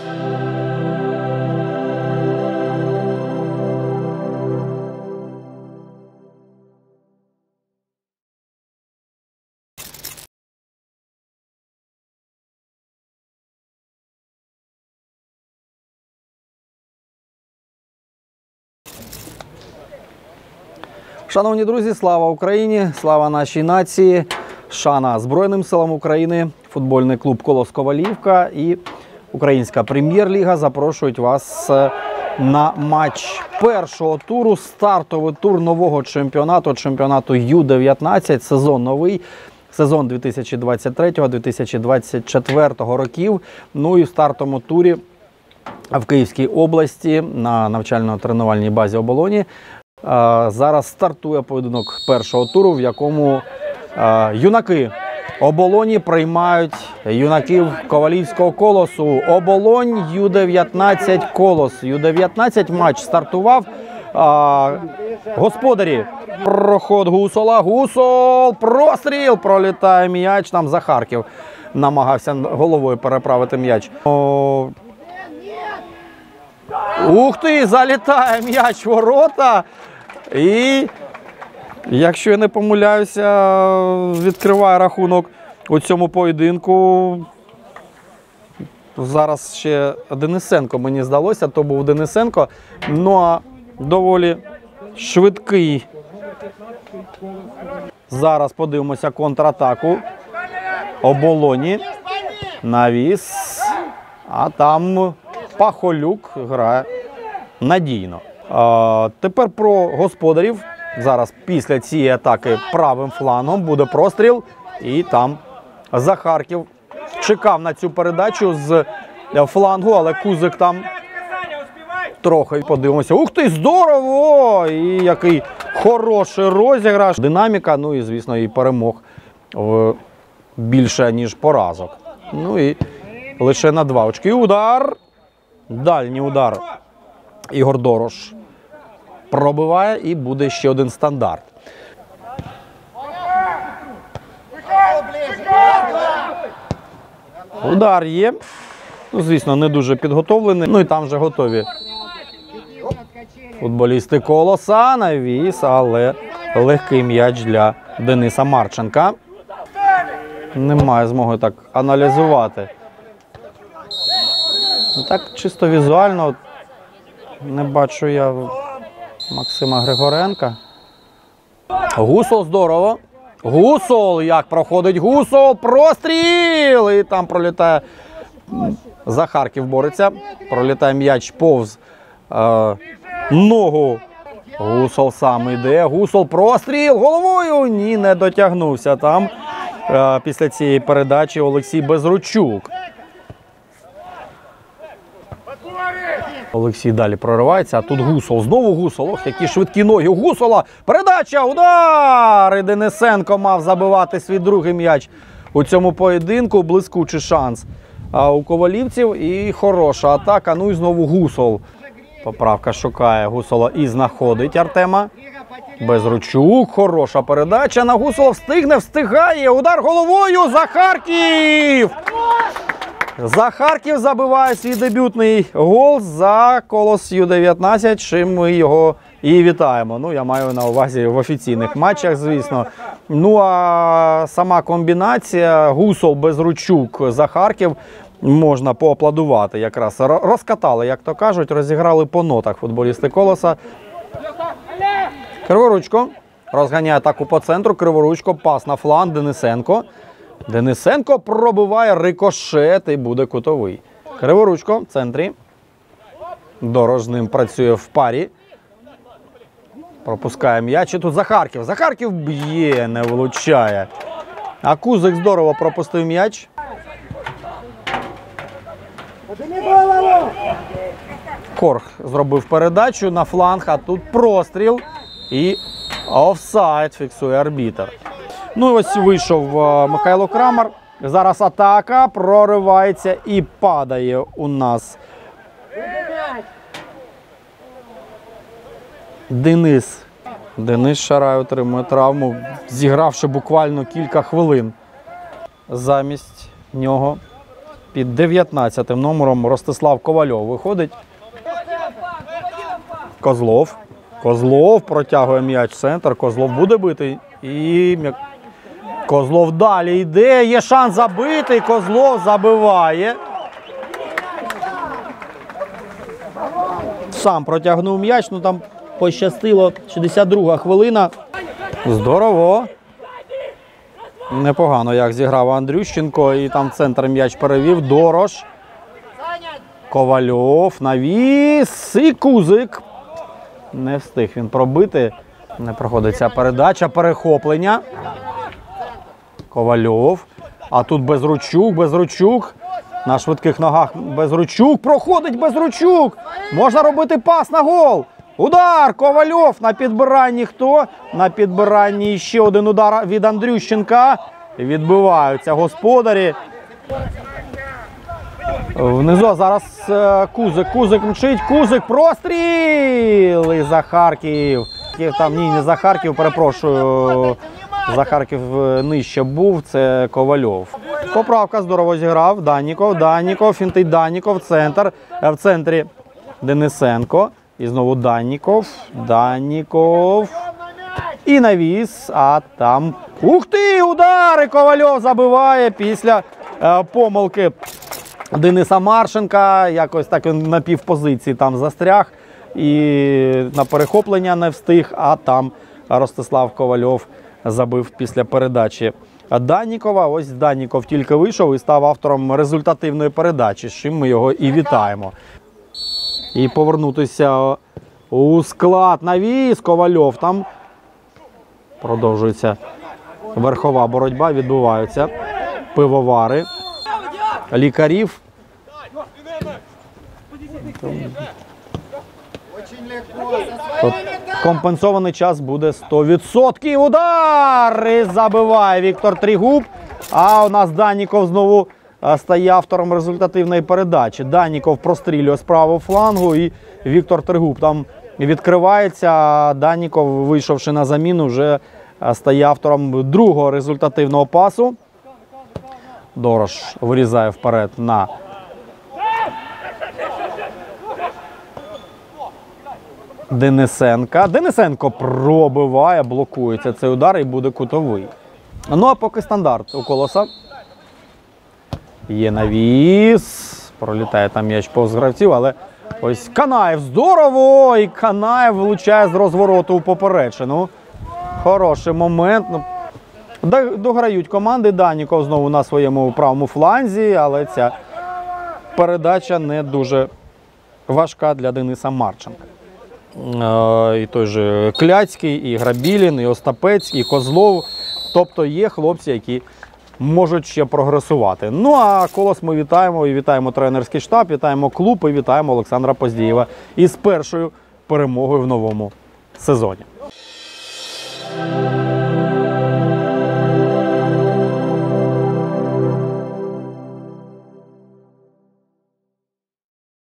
Шановні друзі, слава Україні, слава нашій нації, шана Збройним силам України, футбольний клуб «Колос Ковалівка» і Українська прем'єр-ліга запрошують вас на матч першого туру, стартовий тур нового чемпіонату Ю-19, сезон новий, сезон 2023-2024 років. Ну і в стартовому турі в Київській області на навчально-тренувальній базі «Оболоні» зараз стартує поєдинок першого туру, в якому юнаки «Оболоні» приймають юнаків Ковалівського «Колосу». «Оболонь» Ю-19 «Колос». Ю-19 матч стартував. Господарі. Проход Гусола. Гусол! Простріл! Пролітає м'яч. Там Захарків намагався головою переправити м'яч. Ух ти! Залітає м'яч в ворота. І, якщо я не помиляюся, відкриває рахунок у цьому поєдинку. Зараз ще Денисенко, мені здалося, то був Денисенко. Ну а доволі швидкий. Зараз подивимося контратаку «Оболоні». Навіс. А там Пахолюк грає надійно. Тепер про господарів. Зараз після цієї атаки правим флангом буде простріл. І там Захарків чекав на цю передачу з флангу, але Кузик там трохи. Подивимося. Ух ти, здорово! І який хороший розіграш. Динаміка, ну і, звісно, і перемог більше, ніж поразок. Ну і лише на 2 очки. Удар. Дальній удар. Ігор Дорош пробиває і буде ще один стандарт. Удар є. Ну, звісно, не дуже підготовлений. Ну і там вже готові футболісти «Колоса». Навіс, але легкий м'яч для Дениса Марченка. Немає змоги так аналізувати. Так чисто візуально не бачу я Максима Григоренка. Гусол здорово. Гусол, як проходить Гусол, простріл! І там пролітає, Захарків бореться, пролітає м'яч повз ногу. Гусол сам йде, Гусол, простріл, головою, ні, не дотягнувся там. Після цієї передачі Олексій Безручук. Олексій далі проривається, а тут Гусол. Знову Гусол. Ох, які швидкі ноги у Гусола. Передача, удар! І Денисенко мав забивати свій другий м'яч у цьому поєдинку. Блискучий шанс у ковалівців. І хороша атака. Ну і знову Гусол. Поправка шукає Гусола і знаходить Артема. Безручук. Хороша передача на Гусола. Встигає. Удар головою. Захарків! Захарків забиває свій дебютний гол за «Колос Ю-19», чим ми його і вітаємо. Ну, я маю на увазі в офіційних матчах, звісно. Ну, а сама комбінація Гусол-Безручук, Захарків можна поаплодувати якраз. Розкатали, як то кажуть, розіграли по нотах футболісти «Колоса». Криворучко розганяє атаку по центру. Криворучко, пас на фланг, Денисенко. Денисенко пробиває, рикошет і буде кутовий. Криворучко в центрі. Дорож з ним працює в парі. Пропускає м'яч. І тут Захарків. Захарків б'є, не влучає. А Кузик здорово пропустив м'яч. Корх зробив передачу на фланг, а тут простріл. І офсайд фіксує арбітр. Ну і ось вийшов Михайло Крамар. Зараз атака, проривається і падає у нас Денис. Денис Шарай отримує травму, зігравши буквально кілька хвилин. Замість нього Під 19 номером Ростислав Ковальов виходить. Козлов. Козлов протягує м'яч в центр. Козлов буде бити. І Козлов далі йде. Є шанс забити. Козлов забиває. Сам протягнув м'яч. Ну там пощастило. 62-га хвилина. Здорово. Непогано, як зіграв Андрющенко. І там в центр м'яч перевів. Дорош. Ковальов. Навіс. І Кузик. Не встиг він пробити. Не проходить ця передача. Перехоплення. Ковальов. А тут Безручук. Безручук. На швидких ногах Безручук. Проходить Безручук. Можна робити пас на гол. Удар! Ковальов на підбиранні хто? На підбиранні ще один удар від Андрющенка. Відбиваються господарі. Внизу зараз Кузик. Кузик мчить. Кузик. Простріл! І Захарків. Там, ні, не Захарків, перепрошую. Захарків нижче був. Це Ковальов. Поправка здорово зіграв. Данніков. Данніков. Фінтить Данніков. Центр. В центрі Денисенко. І знову Данніков. Данніков. І навіс. А там... Ух ти! Удари! Ковальов забиває після помилки Дениса Марченка. Якось так він на півпозиції там застряг. І на перехоплення не встиг. А там Ростислав Ковальов забив після передачі Даннікова. Ось Данніков тільки вийшов і став автором результативної передачі, з чим ми його і вітаємо. І повернутися у склад. Навіс. Ковальов. Там продовжується верхова боротьба. Відбуваються пивовари. Лікарів. Тут компенсований час буде 100%. Удар! І забиває Віктор Трегуб. А у нас Данніков знову стає автором результативної передачі. Данніков прострілює з правого флангу і Віктор Трегуб там відкривається. А Данніков, вийшовши на заміну, вже стає автором другого результативного пасу. Дорош вирізає вперед на Денисенка. Денисенко пробиває, блокується цей удар і буде кутовий. Ну а поки стандарт у Колоса. Є навіс. Пролітає там м'яч повз гравців, але ось Канаєв. Здорово! І Канаєв влучає з розвороту у поперечину. Хороший момент. Дограють команди. Данніков знову на своєму правому фланзі, але ця передача не дуже важка для Дениса Марченка. І той же Кляцький, і Грабілін, і Остапецький, і Козлов. Тобто є хлопці, які можуть ще прогресувати. Ну а Колос ми вітаємо. І вітаємо тренерський штаб, вітаємо клуб і вітаємо Олександра Поздієва із першою перемогою в новому сезоні.